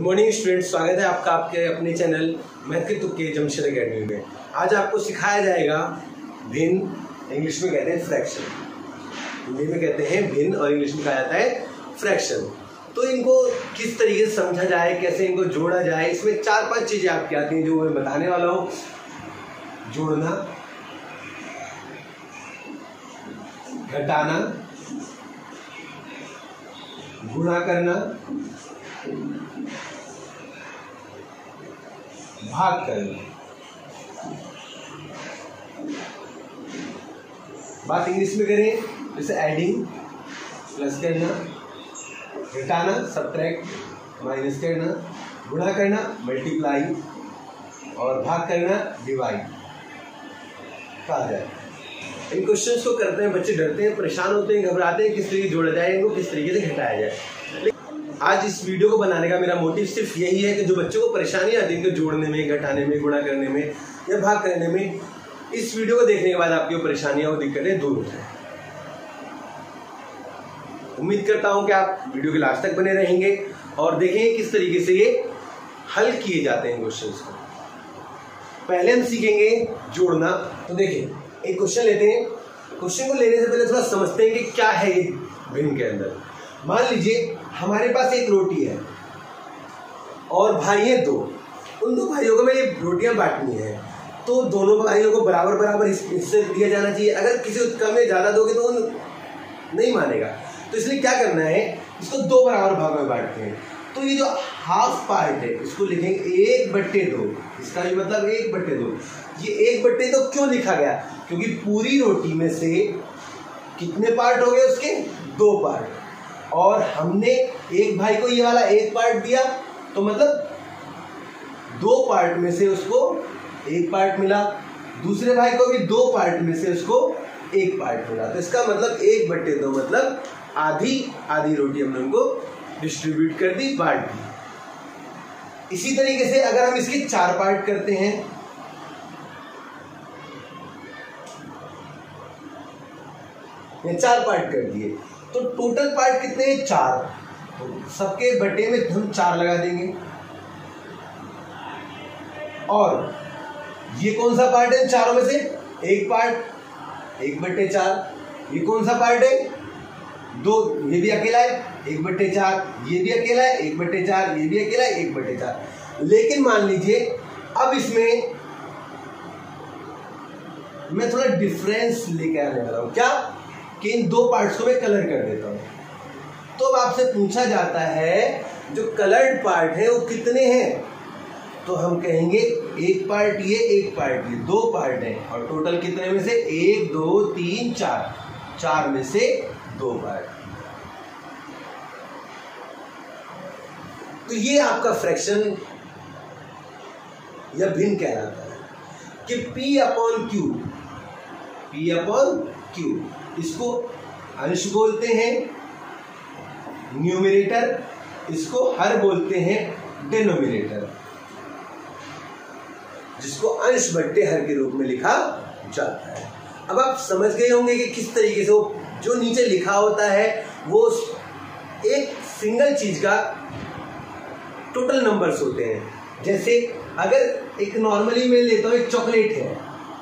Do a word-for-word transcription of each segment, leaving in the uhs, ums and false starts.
Morning students, स्वागत है आपका आपके अपने चैनल मैथ के तुक्के जमशेद अकेडमी में। आज आपको सिखाया जाएगा भिन्न, इंग्लिश में कहते हैं फ्रैक्शन, हिंदी में कहते हैं भिन्न और इंग्लिश में कहा जाता है फ्रैक्शन। तो इनको किस तरीके से समझा जाए, कैसे इनको जोड़ा जाए, इसमें चार पांच चीज़ें आपकी आती हैं जो मैं बताने वाला हूँ। जोड़ना, घटाना, गुणा करना, भाग करना। बात इंग्लिश में करें जैसे एडिंग, प्लस करना, घटाना, सब्ट्रैक्ट, माइनस करना, गुणा करना, मल्टीप्लाई, और भाग करना, डिवाइड कहा जाए। इन क्वेश्चंस को करते हैं बच्चे डरते हैं, परेशान होते हैं, घबराते हैं किस तरीके जोड़ा जाए, इनको किस तरीके से घटाया जाए। आज इस वीडियो को बनाने का मेरा मोटिव सिर्फ यही है कि जो बच्चों को परेशानी आती है इनको जोड़ने में, घटाने में, गुणा करने में या भाग करने में, इस वीडियो को देखने के बाद आपकी परेशानियां और दिक्कतें दूर हो जाए। उम्मीद करता हूं कि आप वीडियो के लास्ट तक बने रहेंगे और देखेंगे किस तरीके से ये हल किए जाते हैं क्वेश्चंस को। पहले हम सीखेंगे जोड़ना। तो देखिए, एक क्वेश्चन लेते हैं। क्वेश्चन को लेने से पहले थोड़ा समझते हैं कि क्या है ये भिन्न के अंदर। मान लीजिए हमारे पास एक रोटी है और भाई है दो। उन दो भाइयों को मैं ये रोटियां बांटनी है, तो दोनों भाइयों को बराबर बराबर हिस्से दिया जाना चाहिए। अगर किसी को कम में ज्यादा दोगे तो नहीं मानेगा, तो इसलिए क्या करना है, इसको दो बराबर भाग में बांटते हैं। तो ये जो हाफ पार्ट है इसको लिखेंगे एक बट्टे दो। इसका भी मतलब एक बट्टे दो। ये एक बट्टे दो क्यों लिखा गया? क्योंकि पूरी रोटी में से कितने पार्ट हो गए उसके? दो पार्ट। और हमने एक भाई को ये वाला एक पार्ट दिया, तो मतलब दो पार्ट में से उसको एक पार्ट मिला, दूसरे भाई को भी दो पार्ट में से उसको एक पार्ट मिला। तो इसका मतलब एक बट्टे दो मतलब आधी आधी रोटी हमने उनको डिस्ट्रीब्यूट कर दी, बांट दी। इसी तरीके से अगर हम इसके चार पार्ट करते हैं, ये चार पार्ट कर दिए, तो टोटल पार्ट कितने हैं? चार। तो सबके बटे में हम चार लगा देंगे। और ये कौन सा पार्ट है चारों में से? एक पार्ट, एक बट्टे चार। ये कौन सा पार्ट है? दो। ये भी अकेला है, एक बट्टे चार। ये भी अकेला है, एक बट्टे चार। ये भी अकेला है, एक बट्टे चार। लेकिन मान लीजिए अब इसमें मैं थोड़ा डिफरेंस लेके आने वाला हूं। क्या? कि इन दो पार्ट्स को मैं कलर कर देता हूं। तो अब आपसे पूछा जाता है जो कलर्ड पार्ट है वो कितने हैं? तो हम कहेंगे एक पार्ट ये, एक पार्ट ये, दो पार्ट है। और टोटल कितने में से? एक, दो, तीन, चार। चार में से दो पार्ट। तो ये आपका फ्रैक्शन या भिन्न कहलाता है कि P upon Q, P upon Q, इसको अंश बोलते हैं न्यूमरेटर, इसको हर बोलते हैं डिनोमिनेटर, जिसको अंश बट्टे हर के रूप में लिखा जाता है। अब आप समझ गए होंगे कि किस तरीके से वो जो नीचे लिखा होता है वो एक सिंगल चीज का टोटल नंबर्स होते हैं। जैसे अगर एक नॉर्मली मैं लेता हूं, एक चॉकलेट है,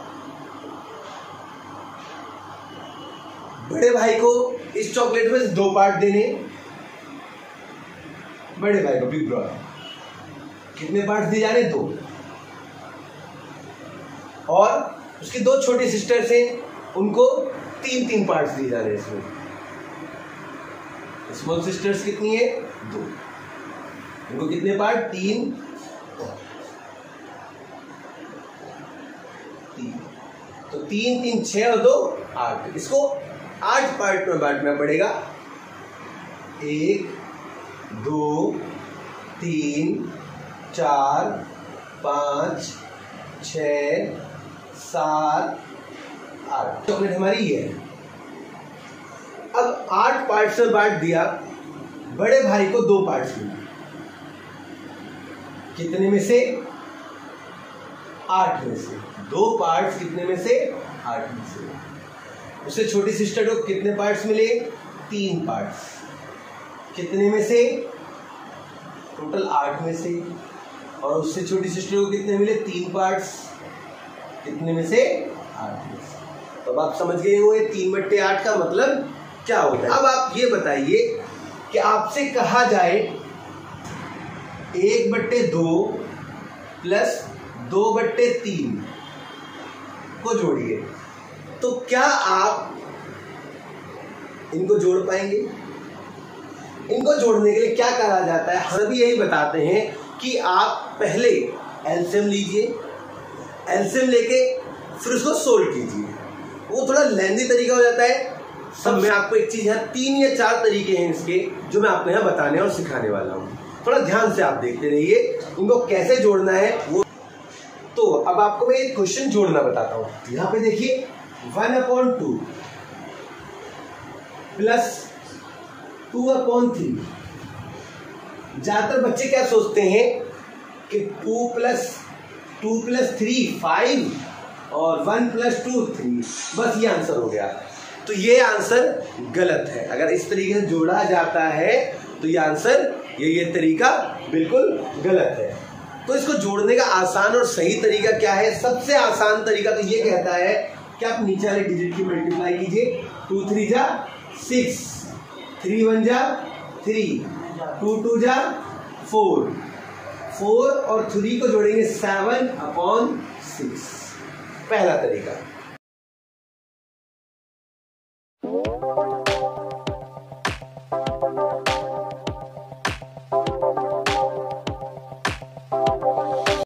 बड़े भाई को इस चॉकलेट में दो पार्ट देने, बड़े भाई को बिग ब्रदर कितने पार्ट दिए जाने? दो। और उसकी दो छोटी सिस्टर्स हैं, उनको तीन तीन पार्ट्स दिए जा रहे हैं। इसमें स्मॉल सिस्टर्स कितनी है? दो। उनको कितने पार्ट? तीन। तीन तो तीन तीन छह और दो आठ। इसको आठ पार्ट में बांटना पड़ेगा। एक, दो, तीन, चार, पांच, छ, सात, आठ। चॉकलेट हमारी ये है। अब आठ पार्ट्स में बांट दिया, बड़े भाई को दो पार्ट्स मिले। कितने में से? आठ में से। दो पार्ट्स कितने में से? आठ में से। उससे छोटी सिस्टर को कितने पार्ट्स मिले? तीन पार्ट्स। कितने में से? टोटल आठ में से, और उससे छोटी सिस्टर को कितने मिले, तीन पार्ट्स, कितने में से, आठ में से। तो अब आप समझ गए होंगे तीन बट्टे आठ का मतलब क्या होता है। अब आप ये बताइए कि आपसे कहा जाए एक बट्टे दो प्लस दो बट्टे तीन को जोड़िए, तो क्या आप इनको जोड़ पाएंगे? इनको जोड़ने के लिए क्या करा जाता है, हम भी यही बताते हैं कि आप पहले एलसीएम लीजिए, एलसीएम लेके फिर उसको सोल्व कीजिए। वो थोड़ा लेंदी तरीका हो जाता है। सब मैं आपको एक चीज है, तीन या चार तरीके हैं इसके जो मैं आपको यहाँ बताने और सिखाने वाला हूँ। थोड़ा ध्यान से आप देखते रहिए इनको कैसे जोड़ना है वो। तो अब आपको मैं एक क्वेश्चन जोड़ना बताता हूँ। यहाँ पे देखिए one upon two plus two upon three. ज्यादातर बच्चे क्या सोचते हैं कि two plus two plus three five और वन प्लस टू थ्री, बस ये आंसर हो गया। तो ये आंसर गलत है। अगर इस तरीके से जोड़ा जाता है तो ये आंसर, ये ये तरीका बिल्कुल गलत है। तो इसको जोड़ने का आसान और सही तरीका क्या है? सबसे आसान तरीका तो ये कहता है कि आप नीचे वाले डिजिट की मल्टीप्लाई कीजिए। टू थ्री जा सिक्स, थ्री वन जा थ्री, टू टू जा फोर, फोर और थ्री को जोड़ेंगे सेवन अपॉन सिक्स। पहला तरीका।